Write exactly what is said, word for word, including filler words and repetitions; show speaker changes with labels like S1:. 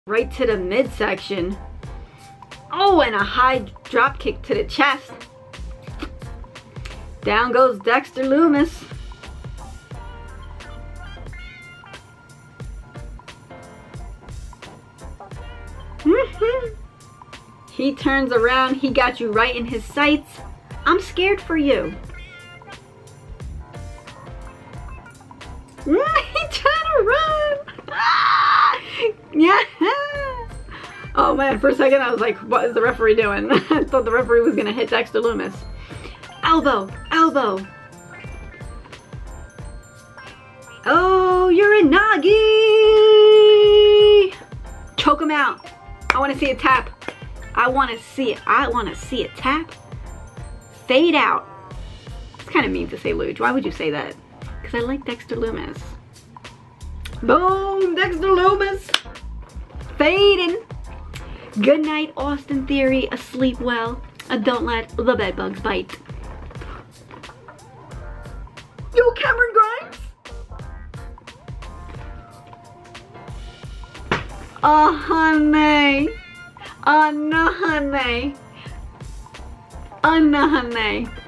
S1: Right to the midsection. Oh, and a high drop kick to the chest. Down goes Dexter Lumis. He turns around. He got you right in his sights. I'm scared for you. He tried to run. Yeah. Oh man, for a second I was like, what is the referee doing? I thought the referee was gonna hit Dexter Lumis. Elbow, elbow. Oh, Uranage! Choke him out. I wanna see a tap. I wanna see it. I wanna see a tap. Fade out. It's kind of mean to say luge. Why would you say that? Because I like Dexter Lumis. Boom, Dexter Lumis. Fading. Good night, Austin Theory. Asleep well. Uh, don't let the bed bugs bite. Yo, Cameron Grimes. Oh, honey. Oh, no, honey. Oh, no, honey.